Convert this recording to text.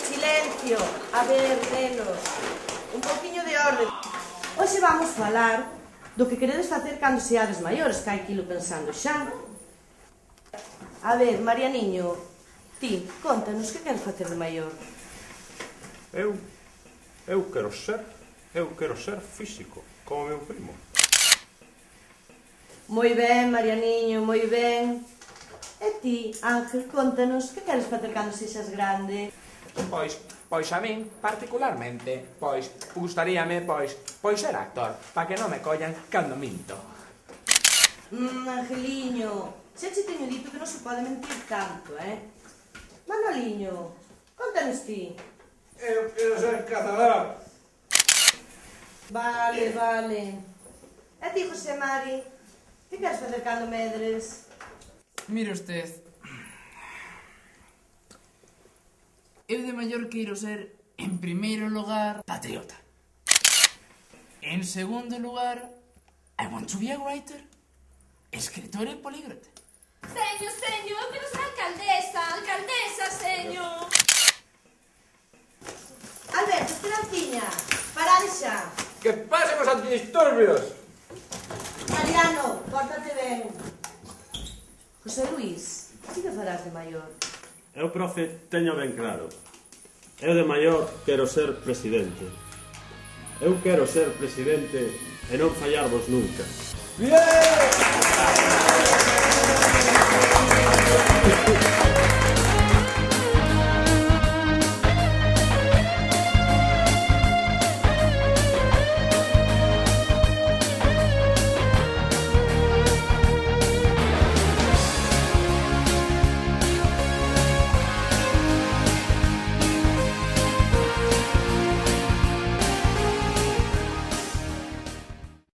Silencio. A ver, nenos, un poquinho de orden. Hoxe vamos falar do que queredes facer cando seades maiores, que hai que ilo pensando xa. A ver, Marianiño, ti, contanos que queres facer de maior. Eu quero ser físico, como meu primo. Moi ben, Marianiño, moi ben. E ti, Ángel, contanos que queres facer cando sexas grande. Pois a min, particularmente, gustaríame, ser actor, para que non me collan cando minto. Angeliño, xa che teño dito que non se pode mentir tanto, Manoliño, contanos ti. Eu quero ser cazador. Vale. E ti, José Mari, que queres facer cando medres? Mire usted, eu de maior quero ser, en primeiro lugar, patriota. En segundo lugar, I want to be a writer, escritor e políglota. Señor, eu quero ser alcaldesa, señor. Alberto, Esperantiña, parade xa. Que pasen os antidisturbios. Mariano, pórtate ben. José Luís, que farás de maior? Eu, profe, teño ben claro. Eu de maior quero ser presidente. Eu quero ser presidente e non fallarvos nunca. ¡Bien!